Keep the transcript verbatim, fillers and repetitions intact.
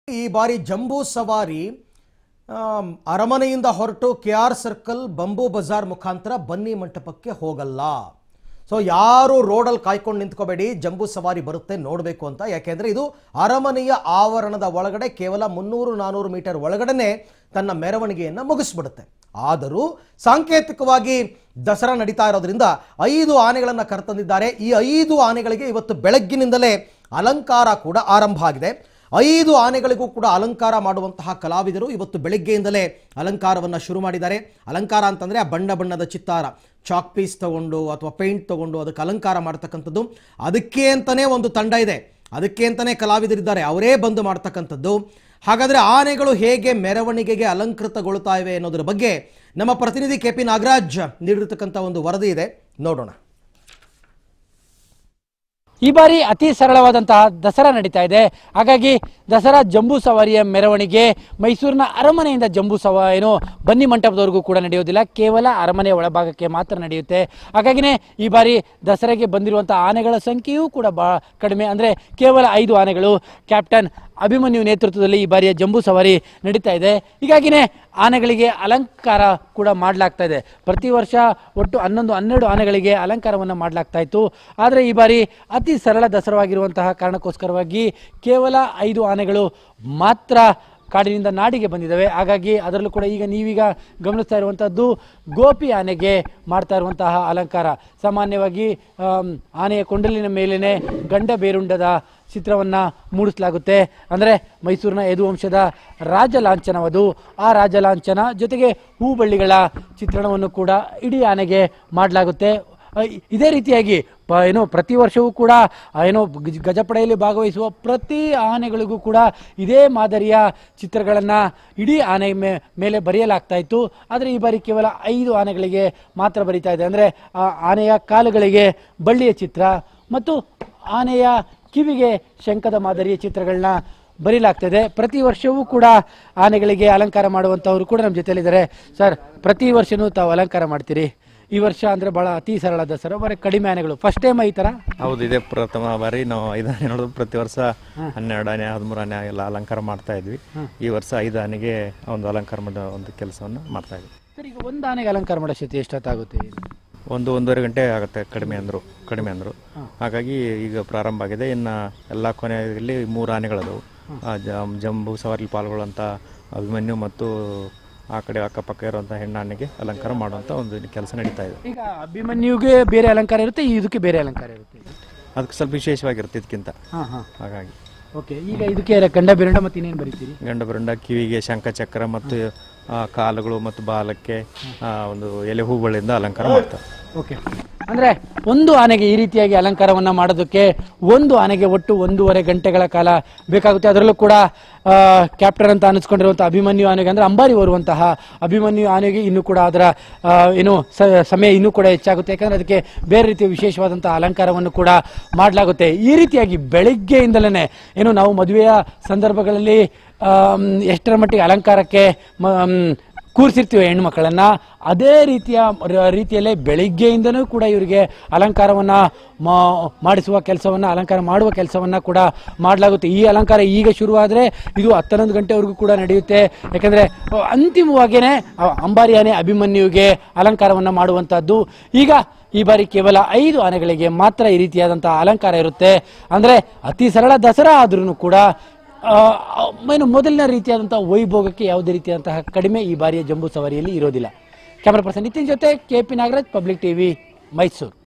ಈ ಬಾರಿ ಜಂಬೂ ಸವಾರಿ ಅರಮನೆಯಿಂದ ಹೊರಟು ಕೆಆರ್ ಸರ್ಕಲ್ ಬಂಬೂ ಬಜಾರ್ ಮುಖಾಂತರ ಬನ್ನಿ ಮಂಟಪಕ್ಕೆ ಹೋಗಲ್ಲ. ಸೊ ಯಾರು ರೋಡಲ್ಲಿ ಕಾಯ್ಕೊಂಡು ನಿಂತ್ಕೋಬೇಡಿ, ಜಂಬೂ ಸವಾರಿ ಬರುತ್ತೆ ನೋಡಬೇಕು ಅಂತ. ಯಾಕೆಂದ್ರೆ ಇದು ಅರಮನೆಯ ಆವರಣದ ಒಳಗಡೆ ಕೇವಲ ಮುನ್ನೂರು ನಾನೂರು ಮೀಟರ್ ಒಳಗಡೆನೆ ತನ್ನ ಮೆರವಣಿಗೆಯನ್ನು ಮುಗಿಸ್ಬಿಡುತ್ತೆ. ಆದರೂ ಸಾಂಕೇತಿಕವಾಗಿ ದಸರಾ ನಡೀತಾ ಇರೋದ್ರಿಂದ ಐದು ಆನೆಗಳನ್ನು ಕರೆತಂದಿದ್ದಾರೆ. ಈ ಐದು ಆನೆಗಳಿಗೆ ಇವತ್ತು ಬೆಳಗ್ಗಿನಿಂದಲೇ ಅಲಂಕಾರ ಕೂಡ ಆರಂಭ ಆಗಿದೆ. ಐದು ಆನೆಗಳಿಗೂ ಕೂಡ ಅಲಂಕಾರ ಮಾಡುವಂತಹ ಕಲಾವಿದರು ಇವತ್ತು ಬೆಳಗ್ಗೆಯಿಂದಲೇ ಅಲಂಕಾರವನ್ನು ಶುರು ಮಾಡಿದ್ದಾರೆ. ಅಲಂಕಾರ ಅಂತಂದರೆ ಆ ಬಣ್ಣ ಬಣ್ಣದ ಚಿತ್ತಾರ, ಚಾಕ್ ಪೀಸ್ ತಗೊಂಡು ಅಥವಾ ಪೇಂಟ್ ತಗೊಂಡು ಅದಕ್ಕೆ ಅಲಂಕಾರ ಮಾಡ್ತಕ್ಕಂಥದ್ದು. ಅದಕ್ಕೆ ಅಂತಲೇ ಒಂದು ತಂಡ ಇದೆ, ಅದಕ್ಕೆ ಅಂತಲೇ ಕಲಾವಿದರಿದ್ದಾರೆ, ಅವರೇ ಬಂದು ಮಾಡ್ತಕ್ಕಂಥದ್ದು. ಹಾಗಾದರೆ ಆನೆಗಳು ಹೇಗೆ ಮೆರವಣಿಗೆಗೆ ಅಲಂಕೃತಗೊಳ್ತಾ ಇವೆ ಅನ್ನೋದ್ರ ಬಗ್ಗೆ ನಮ್ಮ ಪ್ರತಿನಿಧಿ ಕೆ ಪಿ ನಾಗರಾಜ್ ನೀಡಿರ್ತಕ್ಕಂಥ ಒಂದು ವರದಿ ಇದೆ, ನೋಡೋಣ. ಈ ಬಾರಿ ಅತಿ ಸರಳವಾದಂತಹ ದಸರಾ ನಡೀತಾ ಇದೆ. ಹಾಗಾಗಿ ದಸರಾ ಜಂಬೂ ಸವಾರಿಯ ಮೆರವಣಿಗೆ ಮೈಸೂರಿನ ಅರಮನೆಯಿಂದ ಜಂಬೂ ಸವ ಏನು ಬನ್ನಿ ಮಂಟಪದವರೆಗೂ ಕೂಡ ನಡೆಯೋದಿಲ್ಲ, ಕೇವಲ ಅರಮನೆಯ ಒಳಭಾಗಕ್ಕೆ ಮಾತ್ರ ನಡೆಯುತ್ತೆ. ಹಾಗಾಗಿನೇ ಈ ಬಾರಿ ದಸರಾಗೆ ಬಂದಿರುವಂಥ ಆನೆಗಳ ಸಂಖ್ಯೆಯೂ ಕೂಡ ಬಹಳ ಕಡಿಮೆ, ಅಂದರೆ ಕೇವಲ ಐದು ಆನೆಗಳು. ಕ್ಯಾಪ್ಟನ್ ಅಭಿಮನ್ಯು ನೇತೃತ್ವದಲ್ಲಿ ಈ ಬಾರಿಯ ಜಂಬೂ ಸವಾರಿ ನಡೀತಾ ಇದೆ. ಹೀಗಾಗಿನೇ ಆನೆಗಳಿಗೆ ಅಲಂಕಾರ ಕೂಡ ಮಾಡಲಾಗ್ತಾ ಇದೆ. ಪ್ರತಿ ವರ್ಷ ಒಟ್ಟು ಹನ್ನೊಂದು ಹನ್ನೆರಡು ಆನೆಗಳಿಗೆ ಅಲಂಕಾರವನ್ನು ಮಾಡಲಾಗ್ತಾ ಇತ್ತು. ಆದರೆ ಈ ಬಾರಿ ಅತಿ ಸರಳ ದಸರಾವಾಗಿರುವಂತಹ ಕಾರಣಕ್ಕೋಸ್ಕರವಾಗಿ ಕೇವಲ ಐದು ಆನೆಗಳು ಮಾತ್ರ ಕಾಡಿನಿಂದ ನಾಡಿಗೆ ಬಂದಿದ್ದಾವೆ. ಹಾಗಾಗಿ ಅದರಲ್ಲೂ ಕೂಡ ಈಗ ನೀವೀಗ ಗಮನಿಸ್ತಾ ಇರುವಂಥದ್ದು ಗೋಪಿ ಆನೆಗೆ ಮಾಡ್ತಾ ಇರುವಂತಹ ಅಲಂಕಾರ. ಸಾಮಾನ್ಯವಾಗಿ ಆನೆಯ ಕೊಂಡಲಿನ ಮೇಲೇ ಗಂಡ ಬೇರುಂಡದ ಚಿತ್ರವನ್ನು ಮೂಡಿಸಲಾಗುತ್ತೆ. ಅಂದರೆ ಮೈಸೂರಿನ ಯದುವಂಶದ ರಾಜಲಾಂಛನವದು. ಆ ರಾಜಲಾಂಛನ ಜೊತೆಗೆ ಹೂಬಳ್ಳಿಗಳ ಚಿತ್ರಣವನ್ನು ಕೂಡ ಇಡೀ ಆನೆಗೆ ಮಾಡಲಾಗುತ್ತೆ. ಇದೇ ರೀತಿಯಾಗಿ ಪ ಏನು ಪ್ರತಿ ವರ್ಷವೂ ಕೂಡ ಏನೋ ಗಜಪಡೆಯಲ್ಲಿ ಭಾಗವಹಿಸುವ ಪ್ರತಿ ಆನೆಗಳಿಗೂ ಕೂಡ ಇದೇ ಮಾದರಿಯ ಚಿತ್ರಗಳನ್ನು ಇಡೀ ಆನೆ ಮೇಲೆ ಬರೆಯಲಾಗ್ತಾ ಇತ್ತು. ಆದರೆ ಈ ಬಾರಿ ಕೇವಲ ಐದು ಆನೆಗಳಿಗೆ ಮಾತ್ರ ಬರೀತಾ ಇದೆ. ಅಂದರೆ ಆ ಆನೆಯ ಕಾಲುಗಳಿಗೆ ಬಳ್ಳಿಯ ಚಿತ್ರ ಮತ್ತು ಆನೆಯ ಕಿವಿಗೆ ಶಂಖದ ಮಾದರಿಯ ಚಿತ್ರಗಳನ್ನ ಬರೀಲಾಗ್ತದೆ. ಪ್ರತಿ ವರ್ಷವೂ ಕೂಡ ಆನೆಗಳಿಗೆ ಅಲಂಕಾರ ಮಾಡುವಂಥವ್ರು ಕೂಡ ನಮ್ಮ ಜೊತೆಯಲ್ಲಿದ್ದಾರೆ. ಸರ್, ಪ್ರತಿ ವರ್ಷವೂ ತಾವು ಅಲಂಕಾರ ಮಾಡ್ತೀರಿ, ಈ ವರ್ಷ ಅಂದರೆ ಭಾಳ ಅತಿ ಸರಳ ದಸರಾ, ಬರೀ ಕಡಿಮೆ ಆನೆಗಳು, ಫಸ್ಟ್ ಟೈಮ್ ಈ ಥರ? ಹೌದು, ಇದೇ ಪ್ರಥಮ ಬಾರಿ ನಾವು ಐದು ಆನೆ ನೋಡೋದು. ಪ್ರತಿ ವರ್ಷ ಹನ್ನೆರಡು ಆನೆ ಹದಿಮೂರು ಆನೆ ಎಲ್ಲ ಅಲಂಕಾರ ಮಾಡ್ತಾ ಇದ್ವಿ. ಈ ವರ್ಷ ಐದು ಆನೆಗೆ ಒಂದು ಅಲಂಕಾರ ಮಾಡೋ ಒಂದು ಕೆಲಸವನ್ನು ಮಾಡ್ತಾ ಇದ್ವಿ. ಸರ್, ಈಗ ಒಂದು ಆನೆಗೆ ಅಲಂಕಾರ ಮಾಡೋ ಸ್ಥಿತಿ ಎಷ್ಟೊತ್ತಾಗುತ್ತೆ? ಒಂದು ಒಂದೂವರೆ ಗಂಟೆ ಆಗುತ್ತೆ, ಕಡಿಮೆ ಅಂದರು ಕಡಿಮೆ ಅಂದರು ಹಾಗಾಗಿ ಈಗ ಪ್ರಾರಂಭ ಆಗಿದೆ. ಇನ್ನು ಎಲ್ಲ ಕೊನೆಯಲ್ಲಿ ಮೂರು ಆನೆಗಳದು ಜಂಬೂ ಸವಾರಿ ಪಾಲ್ಗೊಳ್ಳುವಂಥ ಅಭಿಮನ್ಯು ಮತ್ತು ಆ ಕಡೆ ಅಕ್ಕಪಕ್ಕ ಇರುವಂಥ ಹೆಣ್ಣಾನೆಗೆ ಅಲಂಕಾರ ಮಾಡುವಂಥ ಒಂದು ಕೆಲಸ ನಡೀತಾ ಇದೆ. ಈಗ ಅಭಿಮನ್ಯುಗೆ ಬೇರೆ ಅಲಂಕಾರ ಇರುತ್ತೆ, ಇದಕ್ಕೆ ಬೇರೆ ಅಲಂಕಾರ ಇರುತ್ತೆ? ಅದಕ್ಕೆ ಸ್ವಲ್ಪ ವಿಶೇಷವಾಗಿರುತ್ತೆ ಇದಕ್ಕಿಂತ. ಹಾಂ ಹಾಂ ಹಾಗಾಗಿ ಓಕೆ. ಈಗ ಇದಕ್ಕೆ ಗಂಡ ಬೆರಂಡ ಮತ್ತು ಇನ್ನೇನು ಬರೀತೀರಿ? ಗಂಡ ಬೆರಂಡ, ಕಿವಿಗೆ ಶಂಖಚಕ್ರ ಮತ್ತು ಕಾಲುಗಳು ಮತ್ತು ಬಾಲಕ್ಕೆ ಒಂದು ಎಲೆ ಹೂಗಳಿಂದ ಅಲಂಕಾರ ಮಾಡ್ತಾರೆ. ಓಕೆ. ಅಂದರೆ ಒಂದು ಆನೆಗೆ ಈ ರೀತಿಯಾಗಿ ಅಲಂಕಾರವನ್ನು ಮಾಡೋದಕ್ಕೆ ಒಂದು ಆನೆಗೆ ಒಟ್ಟು ಒಂದೂವರೆ ಗಂಟೆಗಳ ಕಾಲ ಬೇಕಾಗುತ್ತೆ. ಅದರಲ್ಲೂ ಕೂಡ ಕ್ಯಾಪ್ಟನ್ ಅಂತ ಅನಿಸ್ಕೊಂಡಿರುವಂಥ ಅಭಿಮನ್ಯು ಆನೆಗೆ, ಅಂದರೆ ಅಂಬಾರಿ ಬರುವಂತಹ ಅಭಿಮನ್ಯು ಆನೆಗೆ ಇನ್ನೂ ಕೂಡ ಅದರ ಏನು ಸಮಯ ಇನ್ನೂ ಕೂಡ ಹೆಚ್ಚಾಗುತ್ತೆ. ಯಾಕಂದರೆ ಅದಕ್ಕೆ ಬೇರೆ ರೀತಿಯ ವಿಶೇಷವಾದಂಥ ಅಲಂಕಾರವನ್ನು ಕೂಡ ಮಾಡಲಾಗುತ್ತೆ. ಈ ರೀತಿಯಾಗಿ ಬೆಳಗ್ಗೆಯಿಂದಲೇ ಏನು ನಾವು ಮದುವೆಯ ಸಂದರ್ಭಗಳಲ್ಲಿ ಎಷ್ಟರ ಮಟ್ಟಿಗೆ ಅಲಂಕಾರಕ್ಕೆ ಕೂರಿಸಿರ್ತೀವಿ ಹೆಣ್ಮಕ್ಕಳನ್ನು, ಅದೇ ರೀತಿಯ ರೀತಿಯಲ್ಲೇ ಬೆಳಿಗ್ಗೆಯಿಂದನೂ ಕೂಡ ಇವರಿಗೆ ಅಲಂಕಾರವನ್ನು ಮಾಡಿಸುವ ಕೆಲಸವನ್ನು, ಅಲಂಕಾರ ಮಾಡುವ ಕೆಲಸವನ್ನು ಕೂಡ ಮಾಡಲಾಗುತ್ತೆ. ಈ ಅಲಂಕಾರ ಈಗ ಶುರುವಾದರೆ ಇದು ಹತ್ತೊಂದು ಗಂಟೆವರೆಗೂ ಕೂಡ ನಡೆಯುತ್ತೆ. ಯಾಕಂದರೆ ಅಂತಿಮವಾಗಿಯೇ ಅಂಬಾರಿ ಆನೆ ಅಭಿಮನ್ಯುವಿಗೆ ಅಲಂಕಾರವನ್ನು ಮಾಡುವಂಥದ್ದು. ಈಗ ಈ ಬಾರಿ ಕೇವಲ ಐದು ಆನೆಗಳಿಗೆ ಮಾತ್ರ ಈ ರೀತಿಯಾದಂಥ ಅಲಂಕಾರ ಇರುತ್ತೆ. ಅಂದರೆ ಅತಿ ಸರಳ ದಸರಾ ಆದ್ರೂ ಕೂಡ ಏನು ಮೊದಲಿನ ರೀತಿಯಾದಂಥ ವೈಭೋಗಕ್ಕೆ ಯಾವುದೇ ರೀತಿಯಾದಂತಹ ಕಡಿಮೆ ಈ ಬಾರಿಯ ಜಂಬೂ ಸವಾರಿಯಲ್ಲಿ ಇರೋದಿಲ್ಲ. ಕ್ಯಾಮರಾ ಪರ್ಸನ್ ನಿತಿನ್ ಜೊತೆ K P Nagaraj, public TV, Mysuru.